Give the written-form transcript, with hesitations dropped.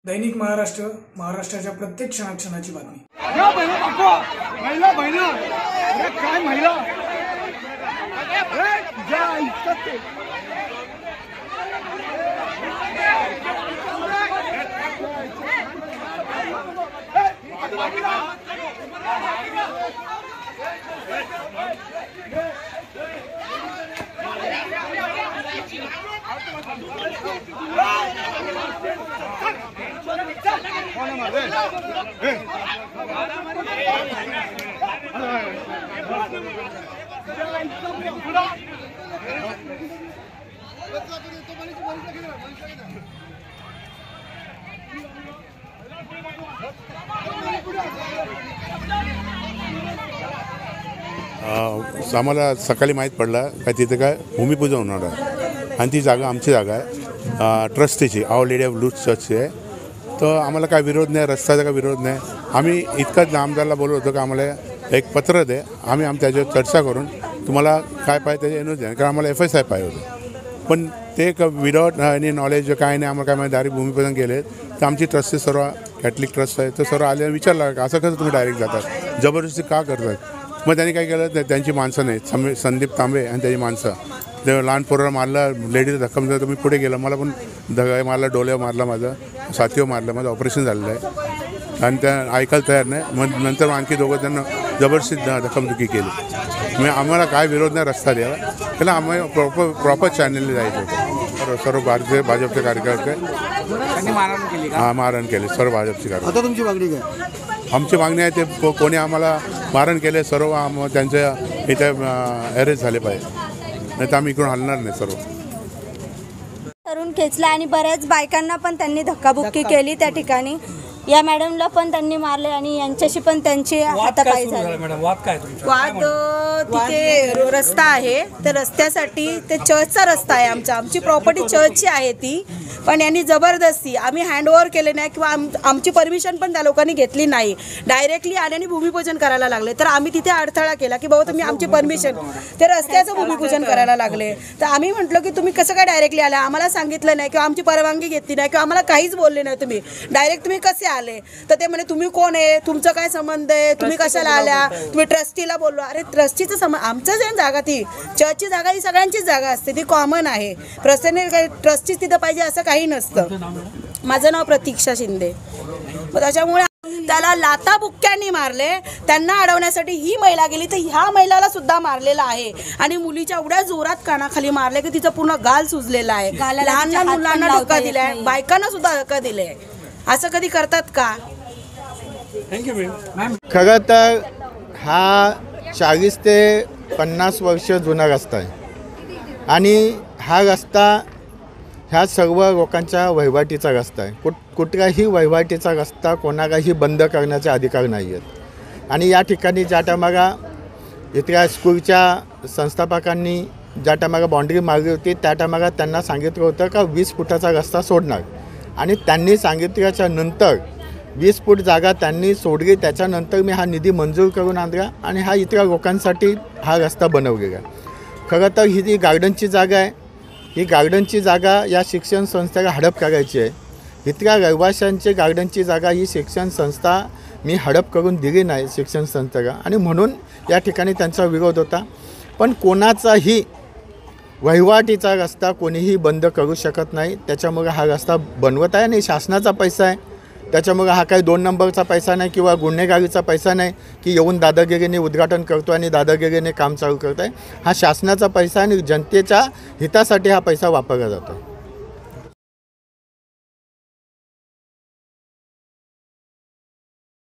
दैनिक महाराष्ट्र, महाराष्ट्राच्या प्रत्येक क्षणाक्षणाची बातमी। महिला महिला अरे काय महिला आम्हाला सकाळी माहीत पडलं का तिथे काय भूमिपूजन होणार आहे आणि ती जागा आमची जागा आहे, ट्रस्टीची आवर लेडी ऑफ लूथ चर्चची आहे। तर आम्हाला काय विरोध नाही, रस्त्याचा काय विरोध नाही। आम्ही इतकंच आमदारला बोलत होतो की आम्हाला एक पत्र दे, आम्ही त्याच्यावर चर्चा करून तुम्हाला काय पाहिजे त्याचे एनओसी द्या, कारण आम्हाला FSI पाहिजे होतं। पण ते विदाउट एनी नॉलेज काय नाही, आम्हाला काय माहिती डायरेक्ट भूमिपूजन केले। तर आमची ट्रस्टी सर्व कॅथलिक ट्रस्ट आहे, तर सर्व आले विचारलं का असं कसं तुम्ही डायरेक्ट जातात, जबरदस्ती का करतात। मग त्यांनी काय केलं, त्यांची माणसं नाही, संदीप तांबे आणि त्याची माणसं ते लहान पोराला मारलं, लेडीज धक्का तर मी पुढे गेलो, मला पण धक्का मारला, डोळ्यावर मारला, माझं साथीवर मारलं, माझं ऑपरेशन झालेलं आहे आणि त्या ऐकायला तयार नाही। मग नंतर आणखी दोघं त्यांना जबरदस्ती धक्काबुक्की केली। म्हणजे आम्हाला काय विरोध नाही रस्ता द्यावा, त्याला आम्हाला प्रॉपर चॅनलने जायचं होतं। सर्व भारतीय भाजपचे कार्यकर्ते मारहाण केले, सर्व भाजपचे कार्यकर्ते। आता तुमची मागणी काय? आमची मागणी आहे ते कोणी आम्हाला मारण केले सर्व त्यांच्या इथे अरेस्ट झाले पाहिजे, नाही तर आम्ही इकडून हलणार नाही। सर्व तरुण खेचला आणि बऱ्याच बायकांना पण त्यांनी धक्काबुक्की केली त्या ठिकाणी। या मॅडमला पण त्यांनी मारले आणि यांच्याशी पण त्यांची हातापाई झाली। वाद तिथे रस्ता आहे, त्या रस्त्यासाठी ते चर्चचा रस्ता आहे, आमची प्रॉपर्टी चर्चची आहे ती, पण यांनी जबरदस्ती आम्ही हँडओव्हर केले नाही किंवा आमची परमिशन पण त्या लोकांनी घेतली नाही, डायरेक्टली आल्याने भूमिपूजन करायला लागले। तर आम्ही तिथे अडथळा केला की बाबा तुम्ही आमची परमिशन, ते रस्त्याचं भूमिपूजन करायला लागले। तर आम्ही म्हटलं की तुम्ही कसं काय डायरेक्टली आला, आम्हाला सांगितलं नाही किंवा आमची परवानगी घेतली नाही किंवा आम्हाला काहीच बोलले नाही, तुम्ही डायरेक्ट तुम्ही कसे आले। तर ते म्हणे तुम्ही कोण आहे, तुमचं काय संबंध आहे, तुम्ही कशाला आल्या, तुम्ही ट्रस्टीला बोललो। अरे ट्रस्टीचं संबंध आमचंच आहे जागा, ती चर्चची जागा ही सगळ्यांचीच जागा असते, ती कॉमन आहे। प्रश्न ट्रस्टीच तिथं पाहिजे असं काही नसतं। माझं नाव प्रतीक्षा शिंदे। मग त्याच्यामुळे त्याला लाताबुक्क्यांनी मारले, त्यांना अडवण्यासाठी ही महिला गेली तर ह्या महिलाला सुद्धा मारलेला आहे आणि मुलीच्या एवढ्या जोरात कानाखाली मारले की तिचं पूर्ण गाल सुजलेला आहे, लहान लहान मुलांना धक्का दिलाय, बायकांना सुद्धा धक्का दिले। असं कधी करतात का? खरं तर हा 40 ते 50 वर्ष जुना रस्ता आहे आणि हा रस्ता ह्या सर्व लोकांच्या वहिवाटीचा रस्ता आहे। कुठल्याही वहिवाटीचा रस्ता कोणालाही बंद करण्याचे अधिकार नाही आहेत। आणि या ठिकाणी ज्या टायमाला इथल्या स्कूलच्या संस्थापकांनी ज्या टायमाला बाउंड्री मारली होती त्या टायमाला त्यांना सांगितलं होतं का 20 फुटाचा रस्ता सोडणार, आणि त्यांनी सांगितल्याच्या नंतर 20 फूट जागा त्यांनी सोडली। त्याच्यानंतर मी हा निधी मंजूर करून आणला आणि हा इतक्या लोकांसाठी हा रस्ता बनवलेला आहे। खरं तर ही जी गार्डनची जागा आहे, ही गार्डनची जागा या शिक्षण संस्थेला हडप करायची आहे। इतक्या रहिवाशांची गार्डनची जागा ही शिक्षण संस्था मी हडप करून दिली नाही शिक्षण संस्थेला, आणि म्हणून या ठिकाणी त्यांचा विरोध होता। पण कोणाचाही वहिवाटीचा रस्ता कोणीही बंद करू शकत नाही, त्याच्यामुळे हा रस्ता बनवत आहे आणि शासनाचा पैसा आहे। त्याच्यामुळे हा काही 2 नंबरचा पैसा नाही किंवा गुन्हेगारीचा पैसा नाही की येऊन दादागिरीने उद्घाटन करतो आणि दादागिरीने काम चालू करत आहे। हा शासनाचा पैसा आणि जनतेच्या हितासाठी हा पैसा वापरला जातो।